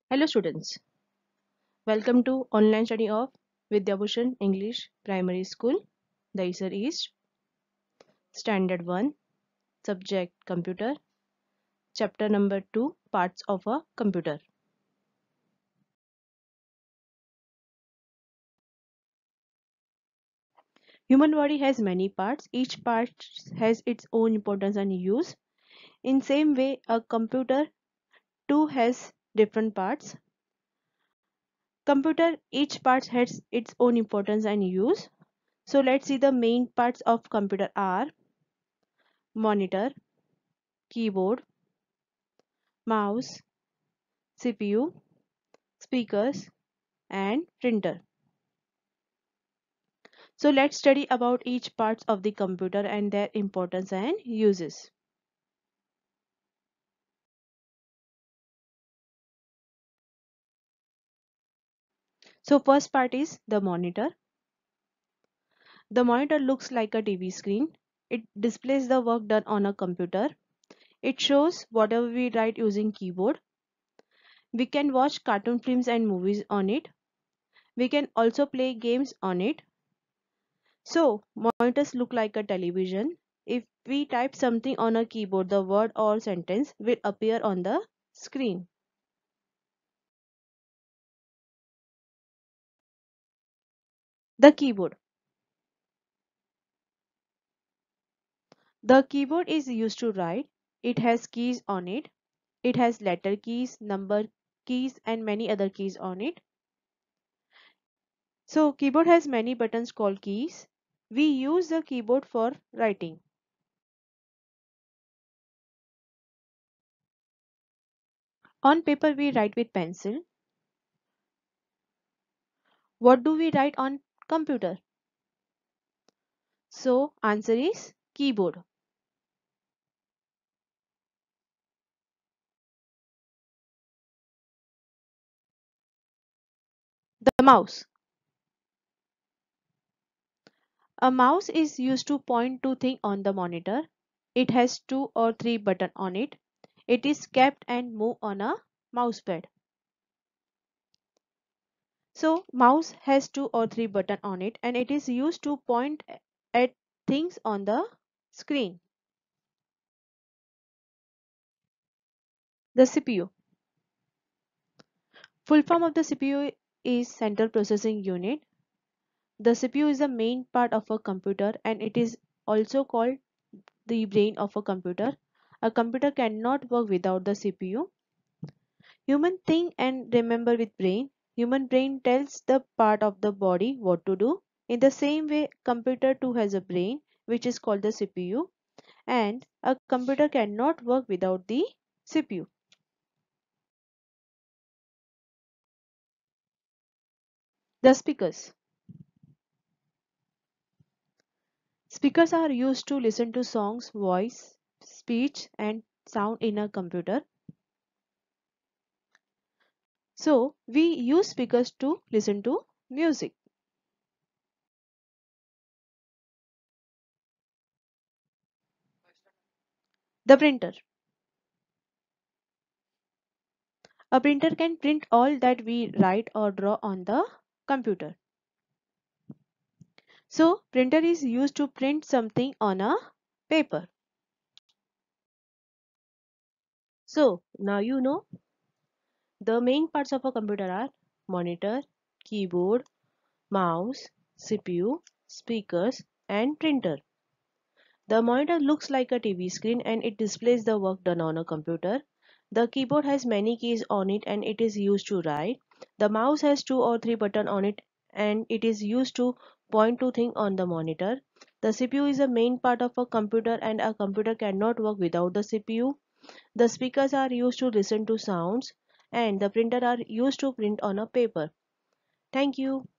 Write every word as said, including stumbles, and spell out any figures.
Hello students, welcome to online study of Vidyabhushan English Primary School, Daisar East, Standard one, Subject Computer, Chapter number two, Parts of a Computer. Human body has many parts, each part has its own importance and use. In same way, a computer too has different parts. Computer, each part has its own importance and use. So let's see the main parts of computer are monitor, keyboard, mouse, C P U, speakers and printer. So let's study about each parts of the computer and their importance and uses. So first part is the monitor. The monitor looks like a T V screen. It displays the work done on a computer. It shows whatever we write using keyboard. We can watch cartoon films and movies on it. We can also play games on it. So monitors look like a television. If we type something on a keyboard, the word or sentence will appear on the screen. The keyboard. The keyboard is used to write. It has keys on it. It has letter keys, number keys and many other keys on it. So keyboard has many buttons called keys. We use the keyboard for writing. On paper we write with pencil. What do we write on computer? So answer is keyboard. The mouse. A mouse is used to point to things on the monitor. It has two or three buttons on it. It is kept and moved on a mousepad. So mouse has two or three buttons on it and it is used to point at things on the screen. The C P U. Full form of the C P U is Central Processing Unit. The C P U is the main part of a computer and it is also called the brain of a computer. A computer cannot work without the C P U. Human think and remember with brain. Human brain tells the part of the body what to do. In the same way, computer too has a brain which is called the C P U. And a computer cannot work without the C P U. The speakers. Speakers are used to listen to songs, voice, speech and sound in a computer. So we use speakers to listen to music. The printer. A printer can print all that we write or draw on the computer. So printer is used to print something on a paper. So now you know the main parts of a computer are monitor, keyboard, mouse, C P U, speakers and printer. The monitor looks like a T V screen and it displays the work done on a computer. The keyboard has many keys on it and it is used to write. The mouse has two or three buttons on it and it is used to point to things on the monitor. The C P U is a main part of a computer and a computer cannot work without the C P U. The speakers are used to listen to sounds and the printer are used to print on a paper. Thank you.